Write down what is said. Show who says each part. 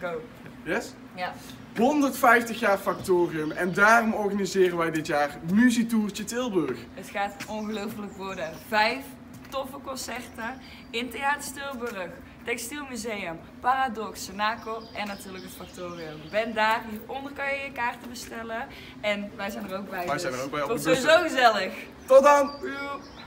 Speaker 1: Go.
Speaker 2: Yes?
Speaker 1: Ja.
Speaker 2: 150 jaar Factorium en daarom organiseren wij dit jaar Muzietoertje Tilburg.
Speaker 1: Het gaat ongelooflijk worden. 5 toffe concerten in Theater Tilburg, Textielmuseum, Paradox, Senaco en natuurlijk het Factorium. Ben daar, hieronder kan je je kaarten bestellen en wij zijn er ook bij.
Speaker 2: Wij zijn er ook bij op
Speaker 1: Tot
Speaker 2: de bussen.
Speaker 1: sowieso gezellig.
Speaker 2: Tot dan!
Speaker 1: Doei.